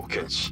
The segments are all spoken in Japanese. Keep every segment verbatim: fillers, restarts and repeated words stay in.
を検知。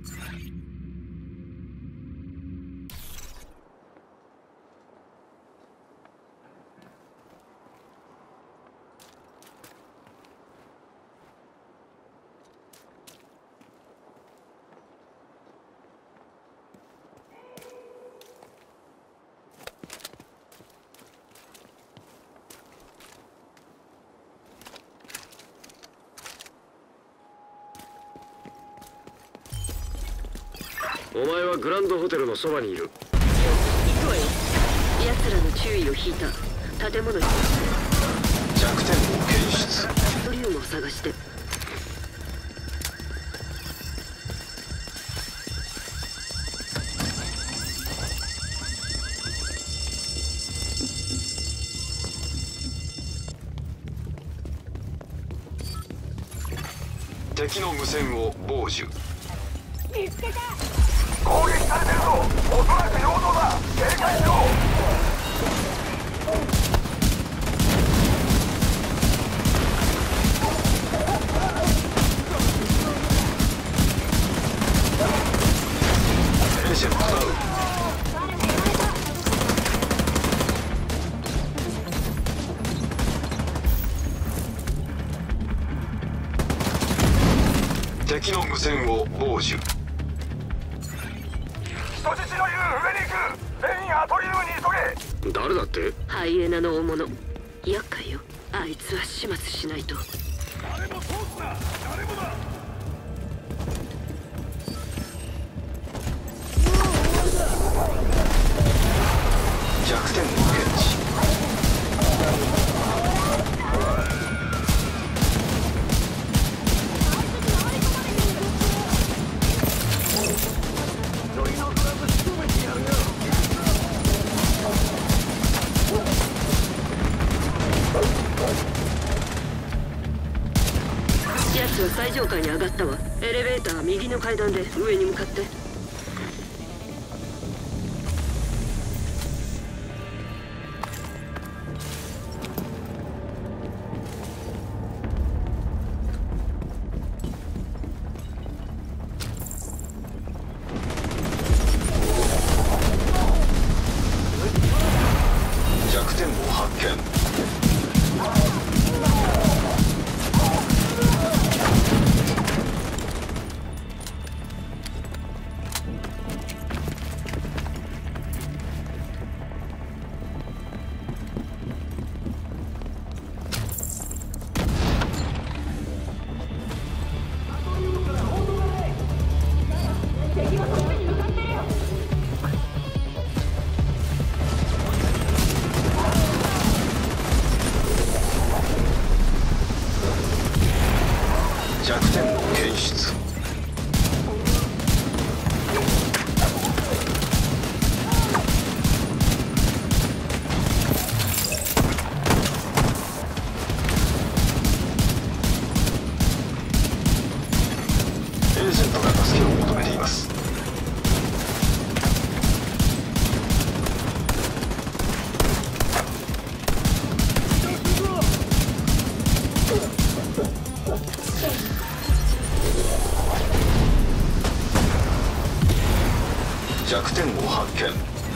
お前はグランドホテルのそばにいる。 行くわよ。奴らの注意を引いた建物に弱点を検出。 トリウムを探して。 敵の無線を傍受。 見つけた。攻撃されてるぞ。おそらく陽動だ。警戒しろ。 エージェントダウン。敵の無線を傍受。 人質のいる上に行く。全員アトリウムに急げ。 誰だって？ ハイエナの大物。厄介よ。あいつは始末しないと。 誰も通すな。誰もだ。 弱点を検知。 奴は最上階に上がったわ。エレベーター右の階段で上に向かって。 弱点を発見。弱点を検出。エージェントが助けを求めています。弱点を発見。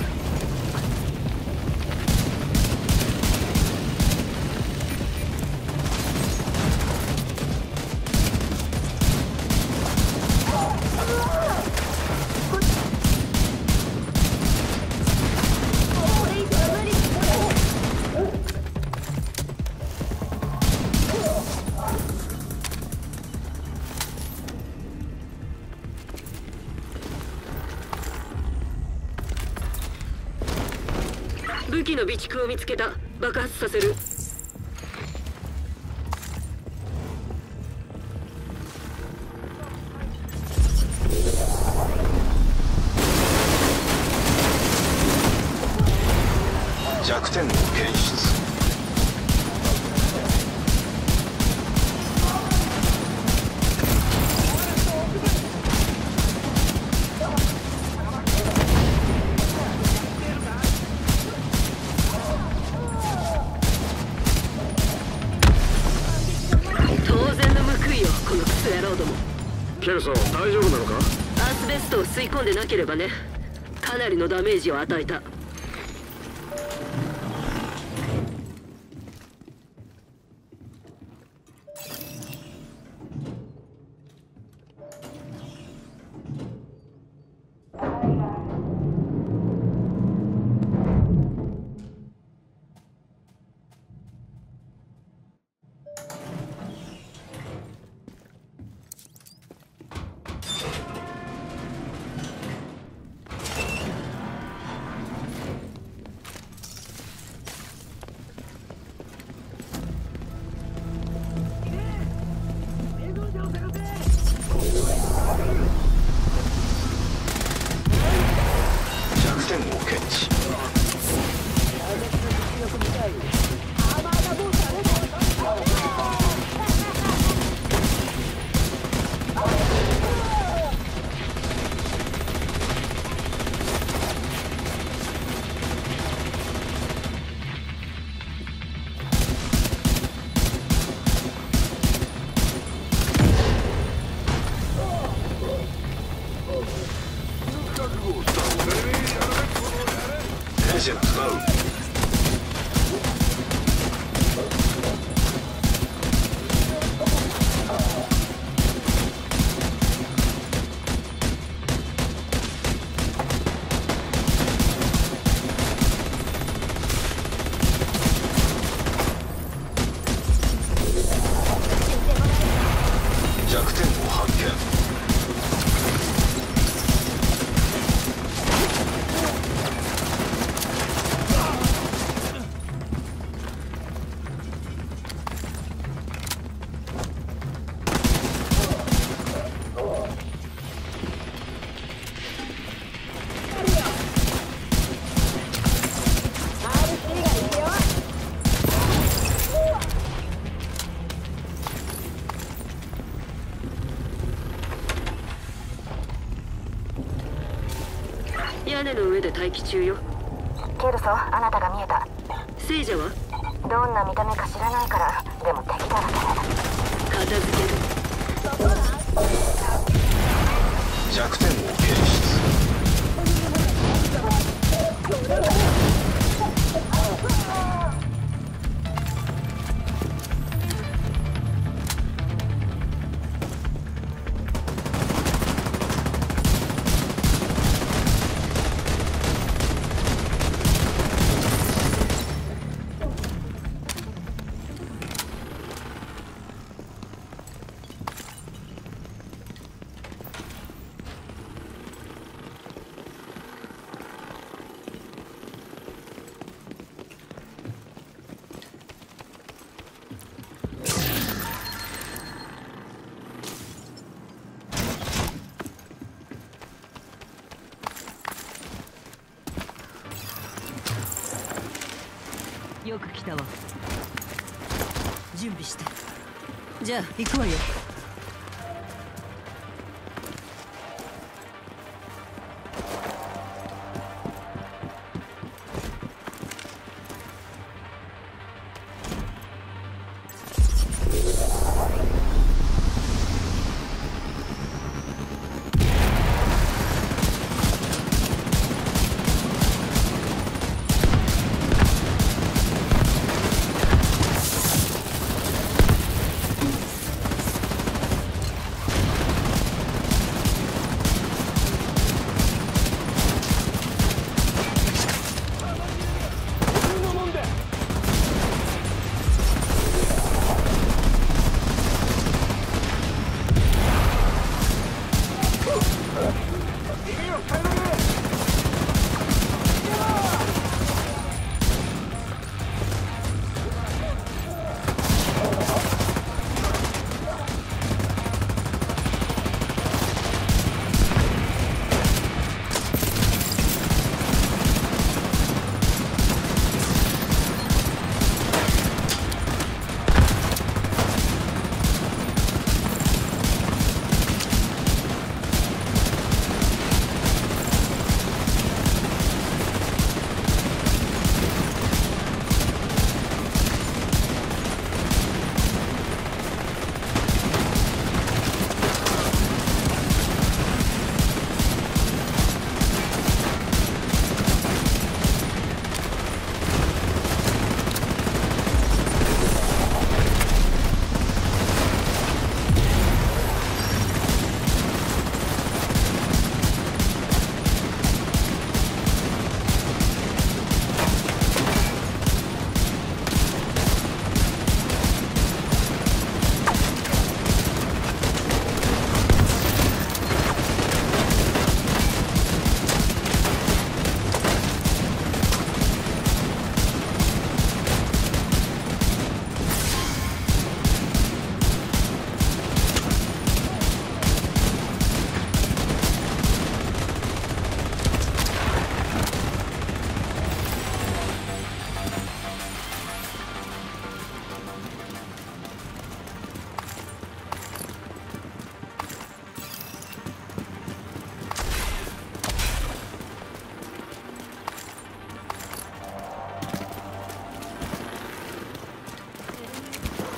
武器の備蓄を見つけた。爆発させる。 弱点を検出。 当然の報いよ、このクソ野郎ども。 怪ルソン、大丈夫なのか？ アスベストを吸い込んでなければね。かなりのダメージを与えた。 レジェンドダウン。弱点を発見。 屋根の上で待機中よ。 ケルソ、あなたが見えた。 聖者はどんな見た目か知らないから、でも敵だらけ。 片付ける。 弱点を検出。 よく来たわ。準備して。じゃあ行くわよ。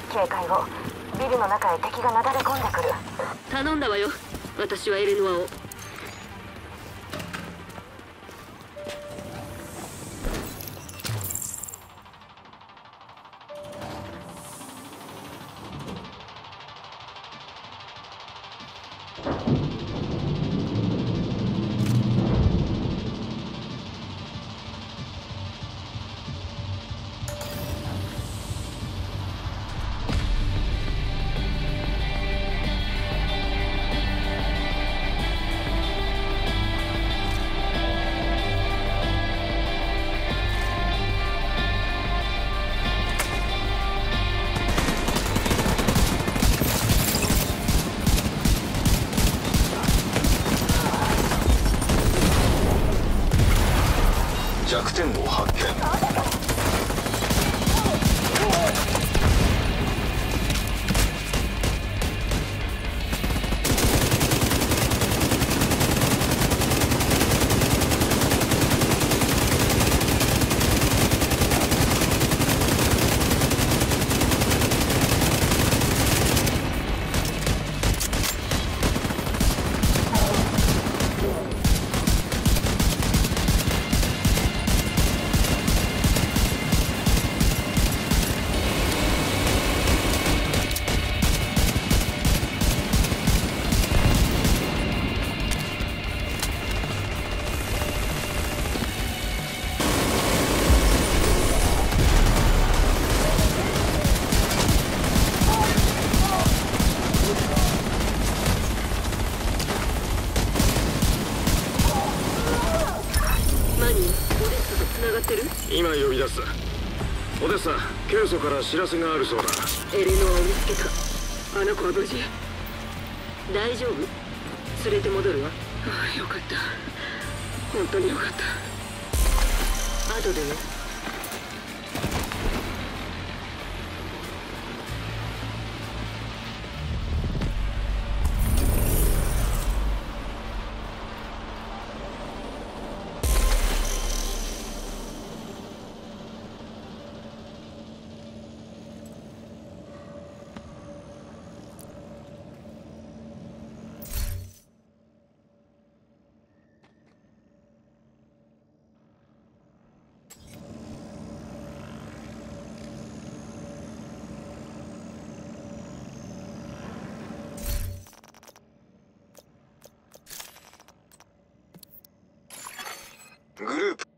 警戒を。ビルの中へ敵がなだれ込んでくる。 頼んだわよ。私はエレノアを。 弱点を発見。 今呼び出す。オデッサ、ケルソから知らせがあるそうだ。 エレノアを見つけた。あの子は無事。大丈夫？連れて戻るわ。ああ、よかった。本当によかった。後でね。 グループ